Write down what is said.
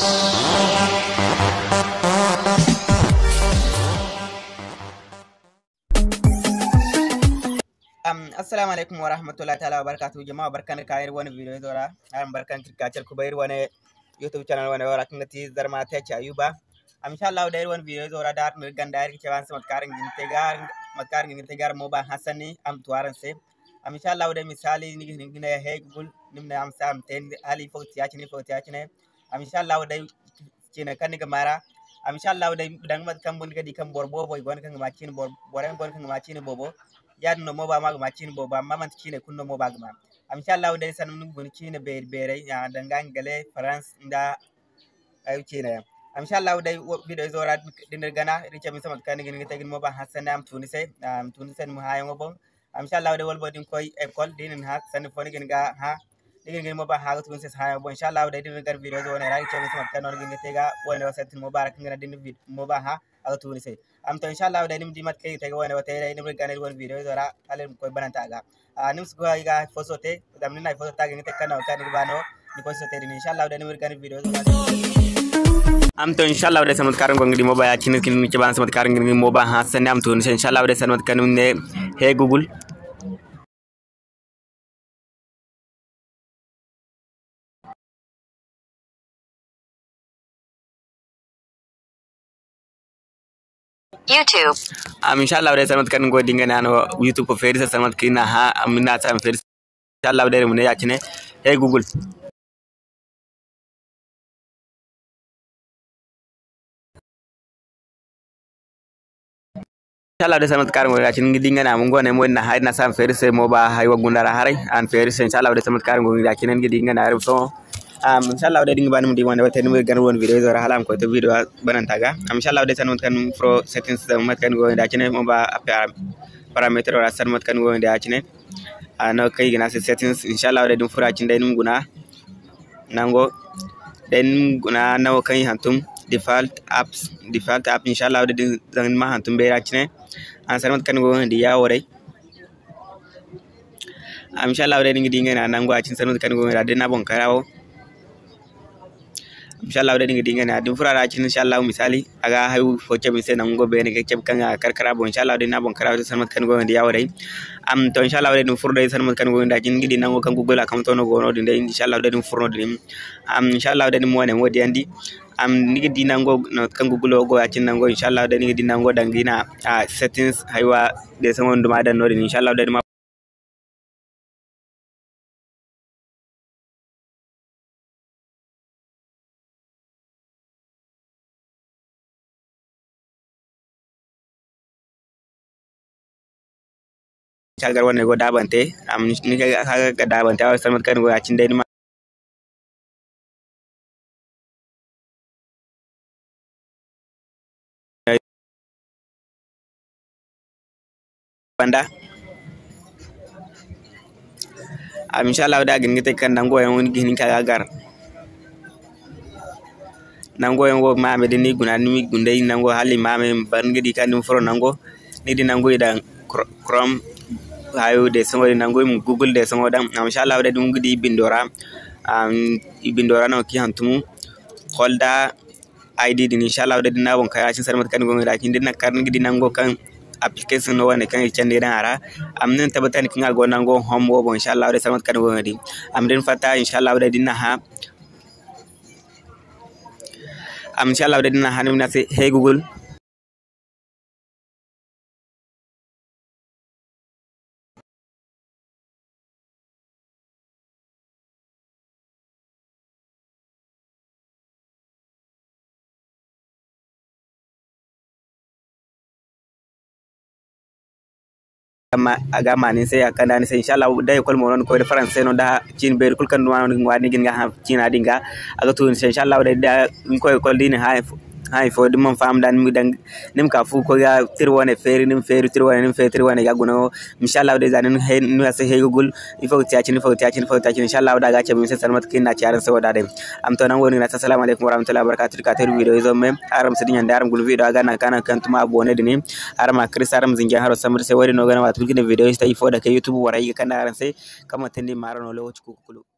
Assalamualaikum warahmatullahi ta'ala wabarakatuh. Jama'a barkan ka yar wani video dora barkan ka cer ku bayar wani YouTube channel wani wara kan ti zarma ta ci ayuba insha Allah da yar wani video dora da har ganda yar ke wan samat karin gin te gar mo ba hasani am tuaran se insha Allah da misali ni ne he gul nimne am sam ten ali fo ti ne insha Allah da cina kan ga mara insha Allah da dan mat kan bun ga di kan borbo boy gon kan ma cin boren gon kan ma cin bobo yad no moba mag machin boba maman chine kunno moba gma insha Allah dai sanum ngun chine bere ya dangan gale France nda ayu chine insha Allah dai video zora dinir gana riche mi samat kan ngin tegin moba hasan am tunise mu hayo ngobon insha Allah dai wolbo din koy école dinin ha san foni ngin ga ha ngin moba ha tunise hayo bon insha Allah dai dinir gar video zona riche mi samat kan ngin tega wona wasatin mubarak ngina din moba ha aga tunise am to insha Allah da nim dimat kay tega wona wate da nim ganel won video dora alen koy bananta ga nim su ga fosote dam ni nay foso tagi ni tekana kan ni bano ni fosote ni insha Allah da nim ganel video am to insha Allah da samat karango ngi mo baya cin kin ci ban samat karango ngi mo ba ha san am to insha Allah da samat kanum ne he google YouTube. Insha Allah dai sanmat kan godi ngana no YouTube ko feri sanmat kina ha amina ta feri insha Allah dai mun ya cine hey Google insha Allah dai sanmat kan godi ya cine ngidi ngana mun gone mo na ha na sam feri se mo ba hay wagundara harai an feri insha Allah dai sanmat kan godi ya cine ngidi ngana re so insha Allah dai dinga banum di wanda wata ni gan won video zora halam ko to video bananta ga insha Allah dai sanmat kan pro settings da mat kan go da cine mo ba parameter wala sanmat kan go da cine no kai gina settings insha Allah dai dum fura cin dai num guna nango den guna nawo kai hantum default app insha Allah dai zan ma hantum be cine an sanmat kan go di ya wore insha Allah dai dinga nango cin sanmat kan go da na bon karawo insha Allah da dinga na dum furara cin insha Allah misali aga hayu foce mi sai nan gobe ne kake kan karkara bon insha Allah da na bon karawo sanmat kan go da yawo dai to insha Allah da dum furda sanmat kan go da cin gidi nan go kan google account no go no din dai insha Allah da dum furno din insha Allah da dum wone wodi andi nigi di nan go kan google go ya cin nan go insha Allah da nigi di nan go dangina settings haywa de samon dum adan no din insha Allah da cagar wannan go dabante ni ga dabante wa sanmat kan go ya cin dai ma banda insha Allah da gin gite kan nango yan woni gin ka gar nango yan go ma me ni guna ni gundai nango hali ma me ban gidi kan dum foro nango ni di nango idan Chrome hayo de songo nango mu google de songo dam insha Allah da dum gidi bindora bindora no ki hantumu holda id din insha Allah da dinna bon kaya cin sarmat kan go da kin dinna kan gidi nango kan application no wane kan cende dan ara amnen tabatan kin go nango home wo bon insha Allah da sarmat kan go di amden fata insha Allah da dinna ha insha Allah da dinna hanim na se hey google aga manin sai akanda ni sai insha Allah dai kol mo non ko de france no da cin be kul kan wani gin ga ha cina dinga aga to insha Allah da ko din hay fo dum fam dan mi dan nim ka fu ko ya tirwane feri nim feri tirwane ya guno insha Allah da zanin hay nu sai hay google ifo tiacin insha Allah da ga ce mi sai salmat kin na ciaran sai wada dai am to nan woni na assalamu alaikum warahmatullahi wabarakatuh ka tar video zo mem aram sidin yanda aram gul video aga na kana kan tuma abone dini aram kris aram zingen haro samir sai wari no gana wa tulgine video sta ifo da kai youtube warai kana aran sai kama tandi marano lo kulu